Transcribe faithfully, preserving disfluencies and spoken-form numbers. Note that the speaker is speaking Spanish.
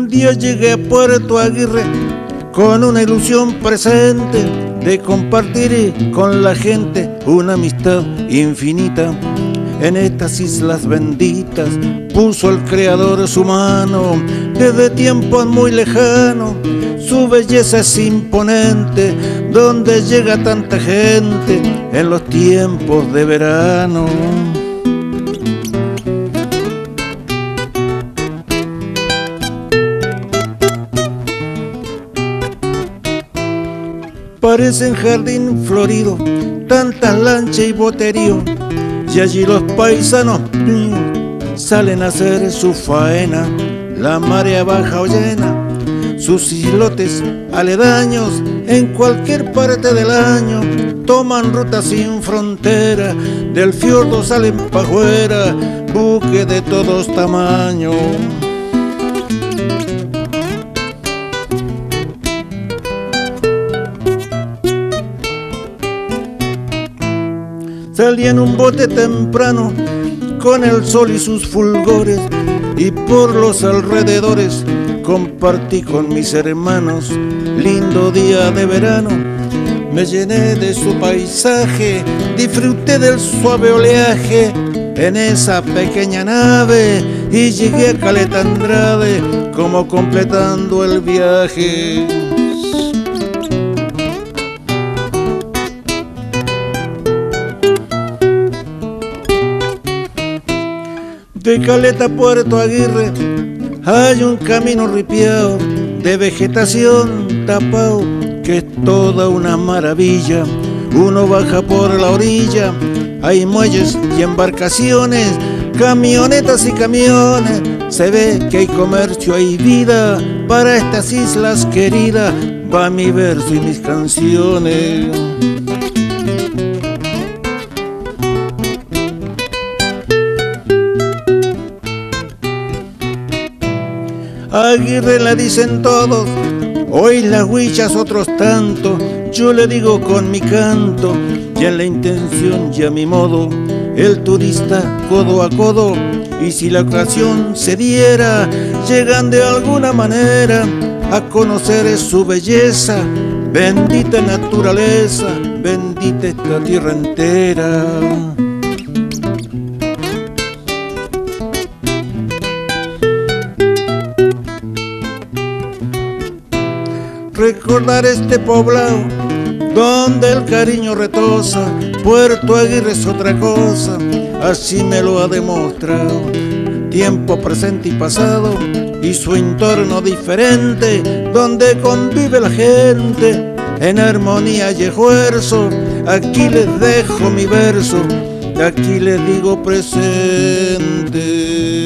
Un día llegué a Puerto Aguirre con una ilusión presente de compartir con la gente una amistad infinita. En estas islas benditas puso el Creador su mano desde tiempos muy lejanos. Su belleza es imponente, donde llega tanta gente en los tiempos de verano. Parece un jardín florido, tantas lanchas y boterío, y allí los paisanos salen a hacer su faena. La marea baja o llena, sus islotes aledaños, en cualquier parte del año toman ruta sin frontera. Del fiordo salen pa' afuera buques de todos tamaños. Salí en un bote temprano con el sol y sus fulgores, y por los alrededores compartí con mis hermanos. Lindo día de verano, me llené de su paisaje, disfruté del suave oleaje en esa pequeña nave, y llegué a Caleta Andrade como completando el viaje. De Caleta a Puerto Aguirre hay un camino ripiao de vegetación tapao, que es toda una maravilla. Uno baja por la orilla, hay muelles y embarcaciones, camionetas y camiones. Se ve que hay comercio, hay vida para estas islas queridas. Va mi verso y mis canciones. Aguirre la dicen todos, hoy las huichas otros tanto. Yo le digo con mi canto y en la intención y a mi modo, el turista codo a codo. Y si la ocasión se diera, llegan de alguna manera a conocer su belleza. Bendita naturaleza, bendita esta tierra entera. Recordar este poblado donde el cariño retosa. Puerto Aguirre es otra cosa, así me lo ha demostrado. Tiempo presente y pasado y su entorno diferente, donde convive la gente en armonía y esfuerzo. Aquí les dejo mi verso, aquí les digo presente.